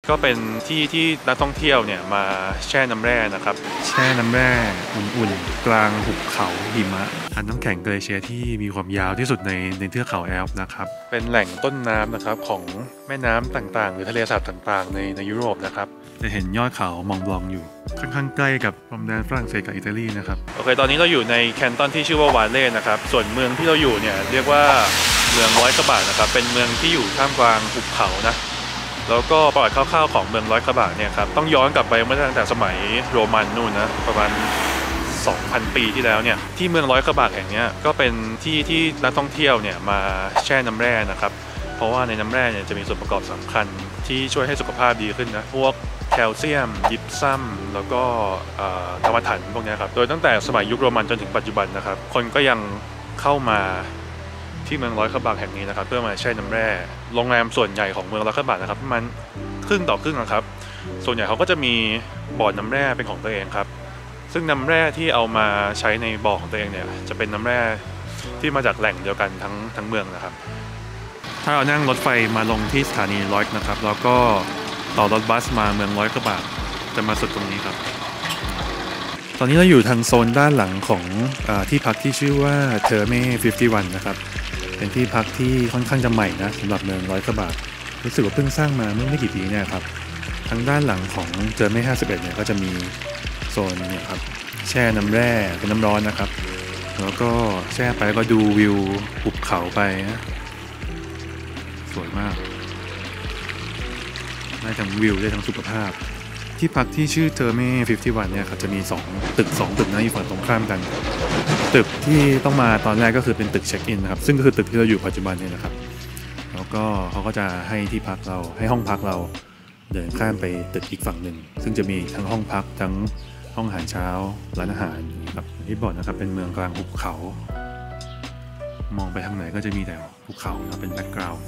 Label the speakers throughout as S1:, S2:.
S1: ก็เป็นที่ที่นักท่องเที่ยวเนี่ยมาแช่น้ำแร่นะครับแช่น้ำแร่อุ่นๆกลางหุบเขาหิมะอันน้ำแข็งเกลเชียร์ที่มีความยาวที่สุดในเทือกเขาแอลป์นะครับเป็นแหล่งต้นน้ำนะครับของแม่น้ำต่างๆหรือทะเลสาบต่างๆในยุโรปนะครับจะเห็นยอดเขามองบลองอยู่ค่อนข้างใกล้กับพรมแดนฝรั่งเศสกับอิตาลีนะครับโอเคตอนนี้เราอยู่ในแคนตอนที่ชื่อว่าวาเล่นะครับส่วนเมืองที่เราอยู่เนี่ยเรียกว่าเมืองร้อยกระบะนะครับเป็นเมืองที่อยู่ท่ามกลางหุบเขานะแล้วก็ประวัติคร่าวๆของเมืองร้อยกระบะเนี่ยครับต้องย้อนกลับไปเมื่อตั้งแต่สมัยโรมันนู่นนะประมาณ 2,000 ปีที่แล้วเนี่ยที่เมืองร้อยกระบะแห่งนี้ก็เป็นที่ที่นักท่องเที่ยวเนี่ยมาแช่น้ำแร่นะครับเพราะว่าในน้ำแร่เนี่ยจะมีส่วนประกอบสำคัญที่ช่วยให้สุขภาพดีขึ้นนะพวกแคลเซียมยิปซัมแล้วก็ธรรมถันพวกนี้ครับโดยตั้งแต่สมัยยุคโรมันจนถึงปัจจุบันนะครับคนก็ยังเข้ามาที่เมืองร้อยกระบะแห่งนี้นะครับเพื่อมาแช่น้ำแร่โรงแรมส่วนใหญ่ของเมืองร้อยกระบะนะครับมันครึ่งต่อครึ่งนะครับส่วนใหญ่เขาก็จะมีบ่อน้ำแร่เป็นของตัวเองครับซึ่งน้ำแร่ที่เอามาใช้ในบ่อของตัวเองเนี่ยจะเป็นน้ำแร่ที่มาจากแหล่งเดียวกันทั้งเมืองนะครับถ้าเรานั่งรถไฟมาลงที่สถานีร้อยนะครับแล้วก็ต่อรถบัสมาเมืองร้อยกระบะจะมาสุดตรงนี้ครับตอนนี้เราอยู่ทางโซนด้านหลังของที่พักที่ชื่อว่าเทอร์เม่51นะครับเป็นที่พักที่ค่อนข้างจะใหม่นะสำหรับเมืองร้อยกระบะรู้สึกว่าเพิ่งสร้างมาเมื่อไม่กี่ปีเนี่ยครับทางด้านหลังของเทอร์เม่51เนี่ยก็จะมีโซนเนี่ยครับแช่น้ำแร่เป็นน้ำร้อนนะครับแล้วก็แช่ไปก็ดูวิวหุบเขาไปนะสวยมากได้ทั้งวิวได้ทั้งสุขภาพที่พักที่ชื่อเทอร์เม่51เนี่ยครับจะมี2ตึกนะอยู่ฝั่งตรงข้ามกันตึกที่ต้องมาตอนแรกก็คือเป็นตึกเช็คอินนะครับซึ่งก็คือตึกที่เราอยู่ปัจจุบันเนี่ยนะครับแล้วก็เขาก็จะให้ที่พักเราให้ห้องพักเราเดินข้ามไปตึกอีกฝั่งหนึ่งซึ่งจะมีทั้งห้องพักทั้งห้องอาหารเช้าร้านอาหารครับที่บอกนะครับเป็นเมืองกลางหุบเขามองไปทางไหนก็จะมีแต่ภูเขานะเป็นแบ็คกราวด์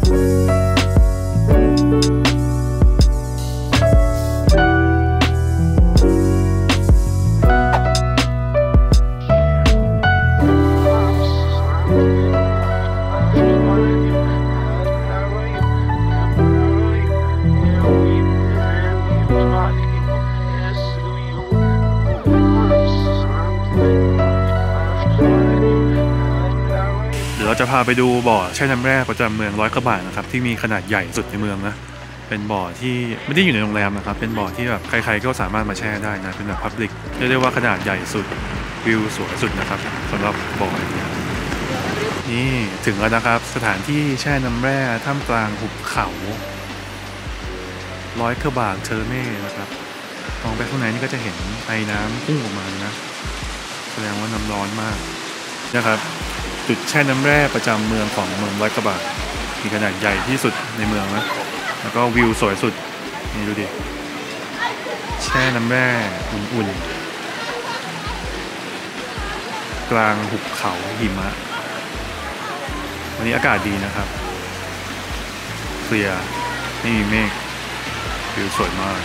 S1: เราจะพาไปดูบ่อแช่น้ำแร่ประจำเมืองร้อยกระบะนะครับที่มีขนาดใหญ่สุดในเมืองนะเป็นบ่อที่ไม่ได้อยู่ในโรงแรมนะครับเป็นบ่อที่แบบใครๆก็สามารถมาแช่ได้นะเป็นแบบพับลิกเรียกได้ว่าขนาดใหญ่สุดวิวสวยสุดนะครับสำหรับบ่อนี้นี่ถึงแล้วนะครับสถานที่แช่น้ำแร่ท่ามกลางหุบเขาร้อยกระบะเทอร์เม่นะครับมองไปข้างในนี่ก็จะเห็นไอ้น้ำพุ่งออกมานะแสดงว่าน้ำร้อนมากนะครับจุดแช่น้ำแร่ประจำเมืองของเมืองร้อยกระบะมีขนาดใหญ่ที่สุดในเมืองนะแล้วก็วิวสวยสุดนี่ดูดิแช่น้ำแร่อุ่นๆกลางหุบเขาหิมะวันนี้อากาศดีนะครับเคลียร์ไม่มีเมฆวิวสวยมาก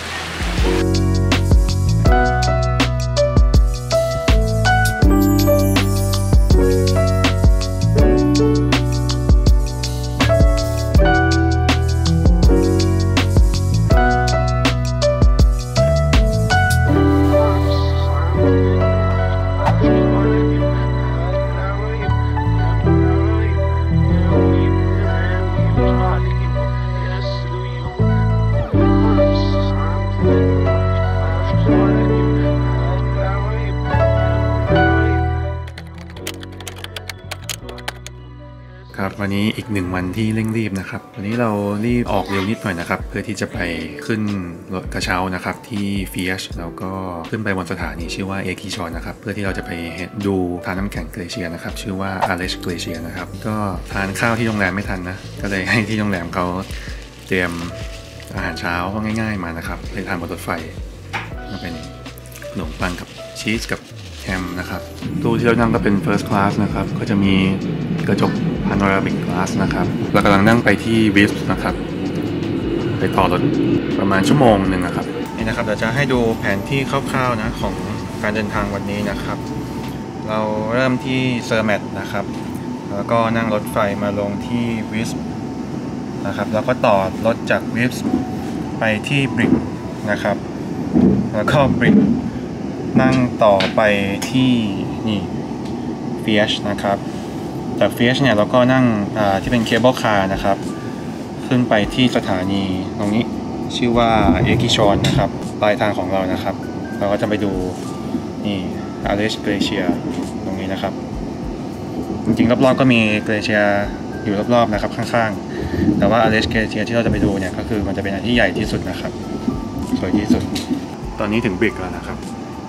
S1: ครับวันนี้อีก1วันที่เร่งรีบนะครับวันนี้เรารีบออกเร็วนิดหน่อยนะครับเพื่อที่จะไปขึ้นรถกระเช้านะครับที่ฟิชแล้วก็ขึ้นไปบนสถานีชื่อว่าเอคิชอนนะครับเพื่อที่เราจะไปดูทานน้ำแข็งเกลเชียร์นะครับชื่อว่าอาเลชเกลเชียร์นะครับก็ทานข้าวที่โรงแรมไม่ทันนะก็เลยให้ที่โรงแรมเขาเตรียมอาหารเช้าง่ายๆมานะครับให้ทานบนรถไฟก็เป็นขนมปังกับชีสกับแฮมนะครับตู้ที่เรานั่งก็เป็น First Class นะครับก็จะมีกระจก Panoramic Glass นะครับเรากำลังนั่งไปที่ Wisp นะครับไปต่อรถประมาณชั่วโมงหนึ่งนะครับนี่นะครับเดี๋ยวจะให้ดูแผนที่คร่าวๆนะของการเดินทางวันนี้นะครับเราเริ่มที่เซอร์แมตนะครับแล้วก็นั่งรถไฟมาลงที่ Wisp นะครับแล้วก็ต่อรถจาก Wisp
S2: ไปที่บริกนะครับแล้วก็บริกนั่งต่อไปที่นี่เฟียชนะครับจากเฟียชเนี่ยเราก็นั่งที่เป็นเคเบิลคาร์นะครับขึ้นไปที่สถานีตรงนี้ชื่อว่าเอกิชอนนะครับปลายทางของเรานะครับเราก็จะไปดูนี่อาเลชเกลเชียตรงนี้นะครับจริงๆรอบๆก็มีเกลเชียอยู่รอบๆนะครับข้างๆแต่ว่าอาเลชเกลเชียที่เราจะไปดูเนี่ยก็คือมันจะเป็นอันที่ใหญ่ที่สุดนะครับสวยที่สุดตอนนี้ถึงบริกแล้วนะครับ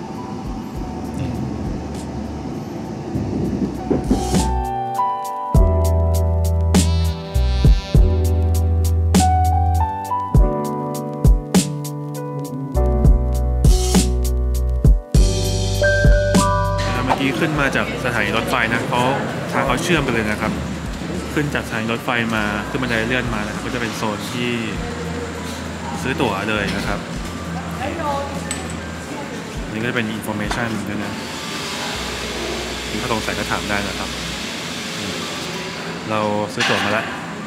S2: ขึ้นมาจากสถานีรถไฟนะทางเขาเชื่อมกันเลยนะครับขึ้นจากสถานีรถไฟมาขึ้นบันไดเลื่อนมานะครับก็จะเป็นโซนที่ซื้อตั๋วเลยนะครับนี่ก็จะเป็นอินโฟเมชันด้วยนะถ้าสงสัยก็ถามได้นะครับเราซื้อตั๋วมาแล้ว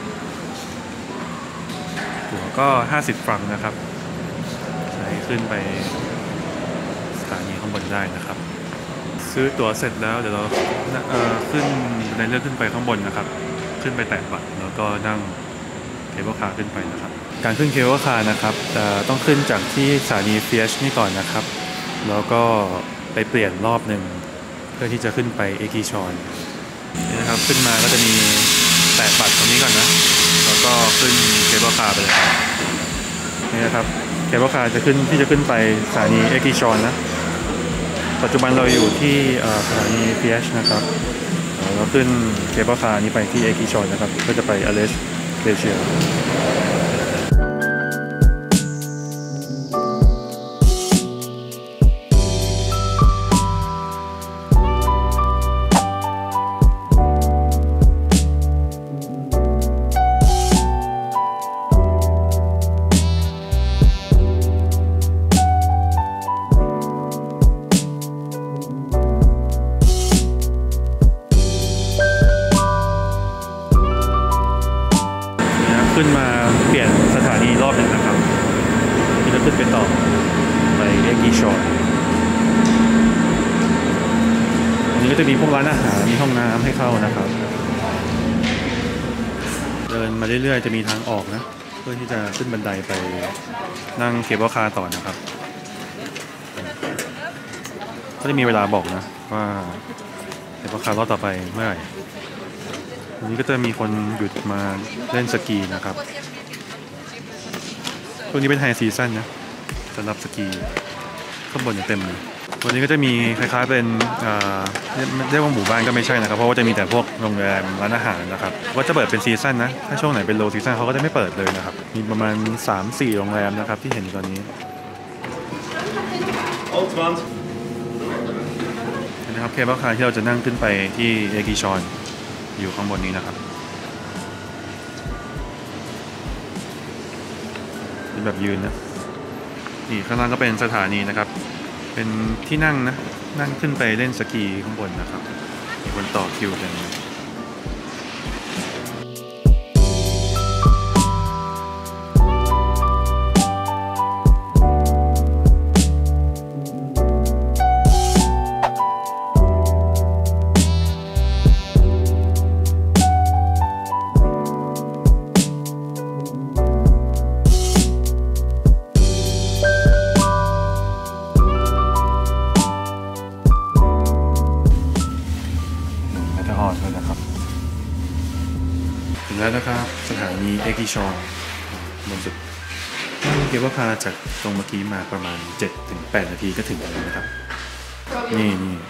S2: ตั๋วก็50 ฟรังนะครับใช้ขึ้นไปสถานีข้างบนได้นะครับซื้อตั๋วเสร็จแล้วเดี๋ยวเราขึ้นบันไดเลื่อนขึ้นไปข้างบนนะครับขึ้นไปแตะบัตรแล้วก็นั่งเคเบิลคาร์ขึ้นไปนะครับการขึ้นเคเบิลคาร์นะครับต้องขึ้นจากที่สถานีเฟียชนี่ก่อนนะครับแล้วก็ไปเปลี่ยนรอบหนึ่งเพื่อที่จะขึ้นไปเอกิชอนนี่นะครับขึ้นมาก็จะมีแตะบัตรตรงนี้ก่อนนะแล้วก็ขึ้นเคเบิลคาร์ไปเลยนี่นะครับเคเบิลคาร์จะขึ้นไปสถานีเอกิชอนนะปัจจุบันเราอยู่ที่สถานี PH นะครับเราขึ้นเคเบิลคาร์นี้ไปที่เอกิชอนนะครับเพื่อจะไปอเลชเกลเชียขึ้นมาเปลี่ยนสถานีรอบหนึ่งนะครับที่จะขึ้นไปต่อไปเอกิชอนอันนี้ก็จะมีพวกร้านอาหารมีห้องน้ำให้เข้านะครับเดินมาเรื่อยๆจะมีทางออกนะเพื่อที่จะขึ้นบันไดไปนั่งเคเบิลคาร์ต่อนะครับก็จะมีเวลาบอกนะว่าเคเบิลคาร์รอบต่อไปเมื่อไหร่วันนี้ก็จะมีคนหยุดมาเล่นสกีนะครับช่วงนี้เป็นไฮซีซั่นนะสำหรับสกีข้างบนเต็มเลยวันนี้ก็จะมีคล้ายๆเป็นเรียกว่าหมู่บ้านก็ไม่ใช่นะครับเพราะว่าจะมีแต่พวกโรงแรมร้านอาหารนะครับว่าจะเปิดเป็นซีซั่นนะถ้าช่วงไหนเป็นโลซีซั่นเขาก็จะไม่เปิดเลยนะครับมีประมาณ 3-4 โรงแรมนะครับที่เห็นตอนนี้นะครับเคเบิลคาร์ที่เราจะนั่งขึ้นไปที่เอกิชอนอยู่ข้างบนนี้นะครับเป็นแบบยืนนะนี่ข้างล่างก็เป็นสถานีนะครับเป็นที่นั่งนะนั่งขึ้นไปเล่นสกีข้างบนนะครับมีคนต่อคิวกันแล้วนะครับสถานีเอกิชอนบนสุดนั่งเคเบิลคาร์จากตรงเมื่อกี้มาประมาณ 7-8 นาทีก็ถึงแล้วนะครับนี่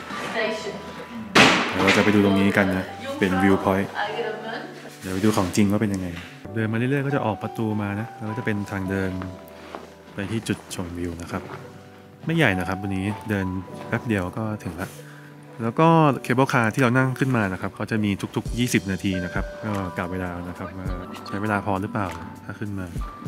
S2: เราจะไปดูตรงนี้กันนะเป็นวิวพอยต์เดี๋ยวไปดูของจริงว่าเป็นยังไงเดินมาเรื่อยๆก็จะออกประตูมานะแล้วก็จะเป็นทางเดินไปที่จุดชมวิวนะครับไม่ใหญ่นะครับวันนี้เดินแป๊บเดียวก็ถึงแล้วก็เคเบิลคาร์ที่เรานั่งขึ้นมานะครับเขาจะมีทุกๆ20 นาทีนะครับก็กะเวลานะครับว่าใช้เวลาพอหรือเปล่าถ้าขึ้นมา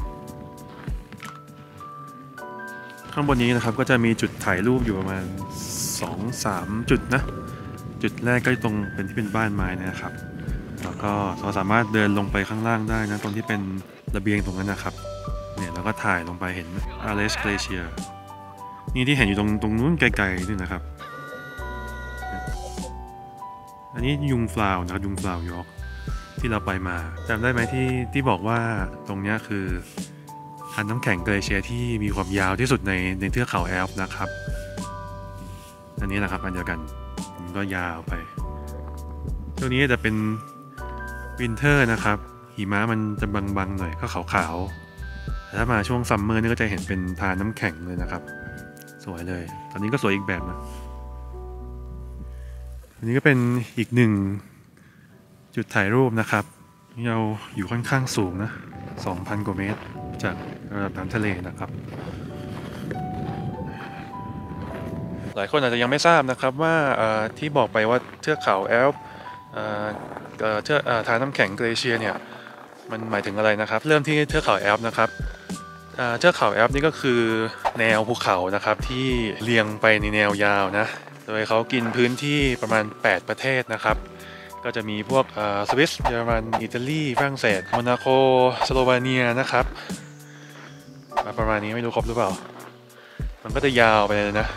S2: ข้างบนนี้นะครับก็จะมีจุดถ่ายรูปอยู่ประมาณ 2-3 จุดนะจุดแรกก็ตรงเป็นที่เป็นบ้านไม้นะครับแล้วก็เราสามารถเดินลงไปข้างล่างได้นะตรงที่เป็นระเบียงตรงนั้นนะครับเนี่ย
S1: แล้วก็ถ่ายลงไปเห็นอาเลสเกลเชียนี่ที่เห็นอยู่ตรงนู้นไกลๆนี่นะครับอันนี้ยุงฟลาวนะครับยุงฟลาวยอร์กที่เราไปมาจำได้ไหมที่บอกว่าตรงนี้คือทานน้ำแข็งเกลเชียที่มีความยาวที่สุดในเทือกเขาแอลป์นะครับอันนี้แหละครับอันเดียวกันมันก็ยาวไปช่วงนี้จะเป็นวินเทอร์นะครับหิมะมันจะบางๆหน่อยก็ขาวๆแต่ถ้ามาช่วงซัมเมอร์นี่ก็จะเห็นเป็นทานน้ำแข็งเลยนะครับสวยเลยตอนนี้ก็สวยอีกแบบนะอันนี้ก็เป็นอีกหนึ่งจุดถ่ายรูปนะครับนี่เราอยู่ค่อนข้างสูงนะ 2,000 กว่าเมตรจากระดับน้ำทะเลนะครับหลายคนอาจจะยังไม่ทราบนะครับว่าที่บอกไปว่าเทือกเขาแอลป์ทานน้ำแข็งเกลเชียเนี่ยมันหมายถึงอะไรนะครับเริ่มที่เทือกเขาแอลป์นะครับเทือกเขาแอลป์นี่ก็คือแนวภูเขานะครับที่เรียงไปในแนวยาวนะโดยเขากินพื้นที่ประมาณ8ประเทศนะครับก็จะมีพวกสวิสเยอรมันอิตาลีฝรั่งเศสโมนาโกสโลวาเนียนะครับประมาณนี้ไม่รู้ครบหรือเปล่ามันก็จะยาวไปเลยนะ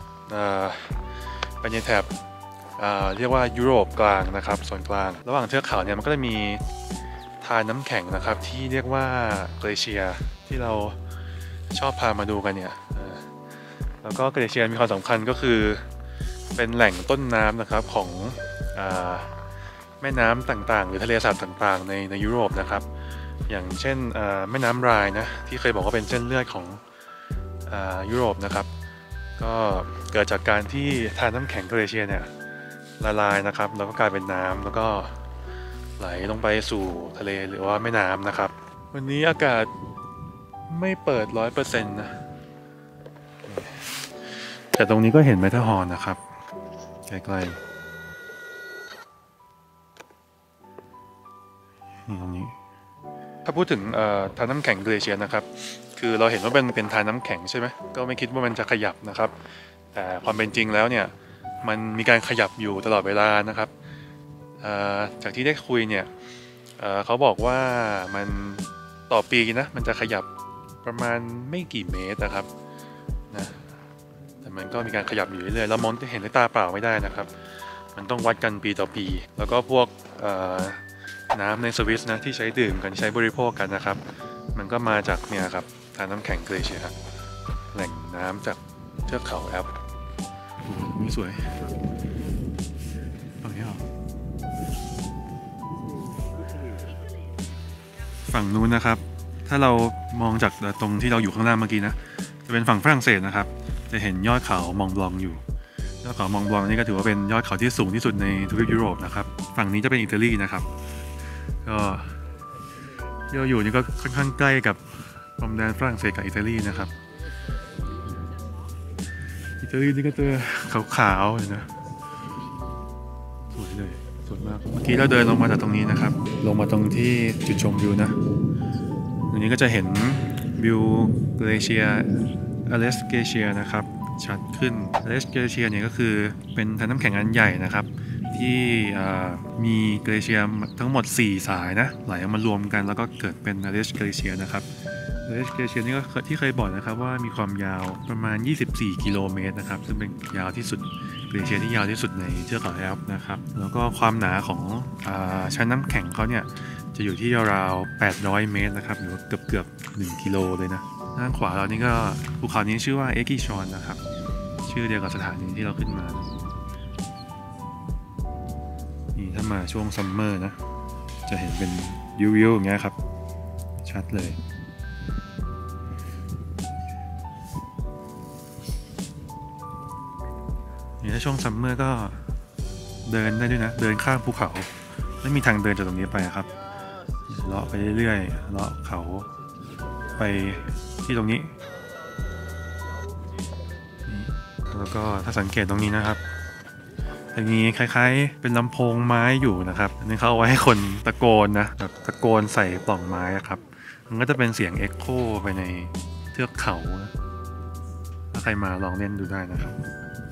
S1: เป็นในแถบเรียกว่ายุโรปกลางนะครับส่วนกลางระหว่างเทือกเขาเนี่ยมันก็จะมีทานน้ำแข็งนะครับที่เรียกว่าเกลเชียที่เราชอบพามาดูกันเนี่ยแล้วก็เกลเชียมีความสำคัญก็คือเป็นแหล่งต้นน้ำนะครับของแม่น้ำต่างๆหรือทะเลสาบต่างๆในยุโรปนะครับอย่างเช่นแม่น้ำไรน์นะที่เคยบอกว่าเป็นเส้นเลือดของยุโรปนะครับก็เกิดจากการที่ทานน้ำแข็งเกลเชียเนี่ยละลายนะครับแล้วก็กลายเป็นน้ำแล้วก็ไหลลงไปสู่ทะเลหรือว่าแม่น้ำนะครับวันนี้อากาศไม่เปิด 100% นะแต่ตรงนี้ก็เห็นแมทเทอร์ฮอร์นนะครับใกล้ๆนี่ตรงนี้ถ้าพูดถึงทานน้ำแข็งเกลเชียนะครับคือเราเห็นว่าเป็นทานน้ำแข็งใช่ไหมก็ไม่คิดว่ามันจะขยับนะครับแต่ความเป็นจริงแล้วเนี่ยมันมีการขยับอยู่ตลอดเวลานะครับจากที่ได้คุยเนี่ยเขาบอกว่ามันต่อปีนะมันจะขยับประมาณไม่กี่เมตรนะครับนะแต่มันก็มีการขยับอยู่เรื่อยๆเรามองเห็นด้วยตาเปล่าไม่ได้นะครับมันต้องวัดกันปีต่อปีแล้วก็พวกน้ำในสวิสนะที่ใช้ดื่มกันใช้บริโภคกันนะครับมันก็มาจากเนี่ยครับทานน้ำแข็งเกลเชียแหล่งน้ำจากเทือกเขาแอลป์นี่สวยตรงนี้ฝั่งนู้นนะครับถ้าเรามองจากตรงที่เราอยู่ข้างล่างเมื่อกี้นะจะเป็นฝั่งฝรั่งเศสนะครับจะเห็นยอดเขามองบลองอยู่ยอดเขามองบลองนี่ก็ถือว่าเป็นยอดเขาที่สูงที่สุดในทวีปยุโรปนะครับฝั่งนี้จะเป็นอิตาลีนะครับก็ที่เราอยู่นี่ก็ค่อนข้างใกล้กับพรมแดนฝรั่งเศสกับอิตาลีนะครับอิตาลีนี่ก็จะขาวๆเลยนะสวยเลยสวยมากเมื่อกี้เราเดินลงมาจากตรงนี้นะครับลงมาตรงที่จุดชมวิวนะตรงนี้ก็จะเห็นวิวเกลเชียอเลสเกลเชียนะครับชัดขึ้นอเลสเกลเชียเนี่ยก็คือเป็นทานน้ำแข็งอันใหญ่นะครับที่มีเกลเชียทั้งหมด4สายนะไหลมารวมกันแล้วก็เกิดเป็นอเลสเกลเชียนะครับอเลสเกลเชียนี่ก็ที่เคยบอกนะครับว่ามีความยาวประมาณ24กิโลเมตรนะครับซึ่งเป็นยาวที่สุดเกลเชียที่ยาวที่สุดในเทือกเขาแอลป์นะครับแล้วก็ความหนาของชั้นน้ำแข็งเขาเนี่ยจะอยู่ที่ราว800เมตรนะครับหรือเกือบ1กิโลเลยนะด้านขวาเรานี่ก็ภูเขานี้ชื่อว่าเอกิชอนนะครับชื่อเดียวกับสถานีที่เราขึ้นมานี่ถ้ามาช่วงซัมเมอร์นะจะเห็นเป็นวิวอย่างเงี้ยครับชัดเลยนี่ถ้าช่วงซัมเมอร์ก็เดินได้ด้วยนะเดินข้ามภูเขาไม่มีทางเดินจากตรงนี้ไปครับเลาะไปเรื่อยๆเลาะเขาไปที่ตรงนี้แล้วก็ถ้าสังเกตตรงนี้นะครับจะมีคล้ายๆเป็นลำโพงไม้อยู่นะครับอันนี้เขาเอาไว้ให้คนตะโกนนะแบบตะโกนใส่ปล่องไม้ครับมันก็จะเป็นเสียงเอ็กโคไปในเทือกเขานะถ้าใครมาลองเล่นดูได้นะครับ